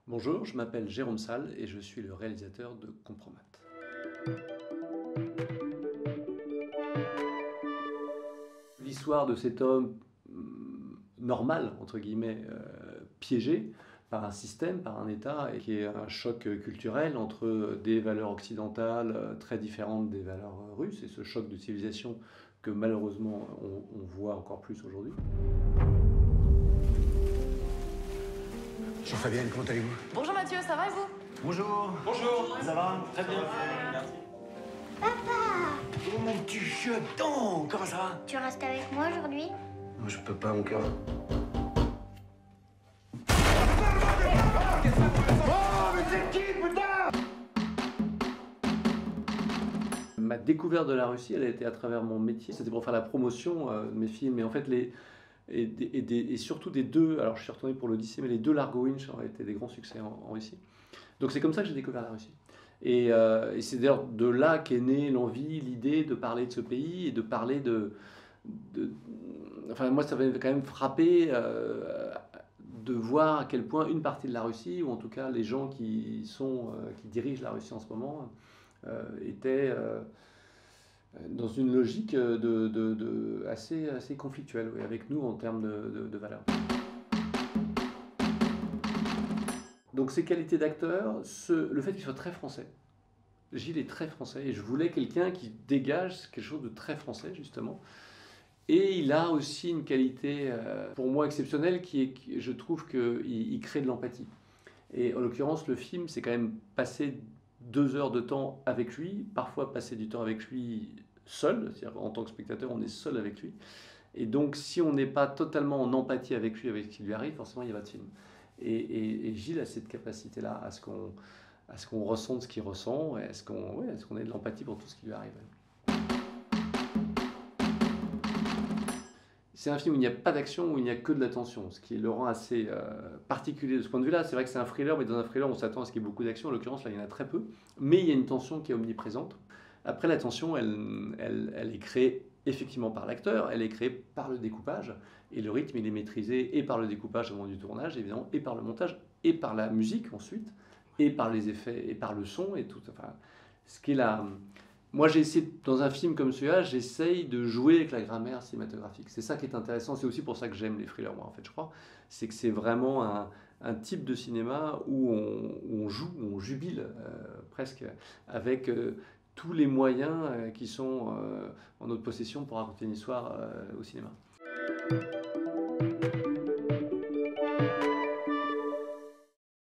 Bonjour, je m'appelle Jérôme Salle et je suis le réalisateur de Compromat. L'histoire de cet homme normal, entre guillemets, piégé par un système, par un État, et qui est un choc culturel entre des valeurs occidentales très différentes des valeurs russes, et ce choc de civilisation que malheureusement on voit encore plus aujourd'hui. Bonjour Fabienne, comment allez-vous? Bonjour Mathieu, ça va et vous? Bonjour. Bonjour, ça va? Très bien. Merci. Oh mon petit jeton, comment ça va? Tu restes avec moi aujourd'hui? Moi je peux pas, mon cœur. Ma découverte de la Russie, elle a été à travers mon métier. C'était pour faire la promotion de mes films. Et en fait, et surtout des deux, alors je suis retourné pour l'Odyssée, mais les deux Largo Winch ont été des grands succès en Russie. Donc c'est comme ça que j'ai découvert la Russie. Et c'est d'ailleurs de là qu'est née l'envie, l'idée de parler de ce pays et de parler Enfin, moi, ça m'avait quand même frappé de voir à quel point une partie de la Russie, ou en tout cas les gens qui dirigent la Russie en ce moment, étaient dans une logique assez conflictuelle, oui, avec nous en termes de valeurs. Donc ces qualités d'acteur, le fait qu'il soit très français. Gilles est très français et je voulais quelqu'un qui dégage quelque chose de très français justement. Et il a aussi une qualité pour moi exceptionnelle je trouve qu'il crée de l'empathie. Et en l'occurrence, le film, c'est quand même passer 2 heures de temps avec lui, parfois passer du temps avec lui seul, c'est-à-dire en tant que spectateur, on est seul avec lui. Et donc, si on n'est pas totalement en empathie avec lui, avec ce qui lui arrive, forcément, il n'y a pas de film. Et Gilles a cette capacité-là à ce qu'on ressente ce qu'il ressent, et à ce qu'on ait de l'empathie pour tout ce qui lui arrive. C'est un film où il n'y a pas d'action, où il n'y a que de la tension, ce qui le rend assez particulier de ce point de vue-là. C'est vrai que c'est un thriller, mais dans un thriller, on s'attend à ce qu'il y ait beaucoup d'action. En l'occurrence, là, il y en a très peu. Mais il y a une tension qui est omniprésente. Après, la tension, elle est créée effectivement par l'acteur, elle est créée par le découpage. Et le rythme, il est maîtrisé et par le découpage au moment du tournage, évidemment, et par le montage, et par la musique ensuite, et par les effets, et par le son, et tout. Enfin, ce qui est là. Moi, j'ai essayé, dans un film comme celui-là, j'essaye de jouer avec la grammaire cinématographique. C'est ça qui est intéressant. C'est aussi pour ça que j'aime les thrillers, moi, en fait, je crois. C'est que c'est vraiment un type de cinéma où on joue, où on jubile presque avec tous les moyens qui sont en notre possession pour raconter une histoire au cinéma.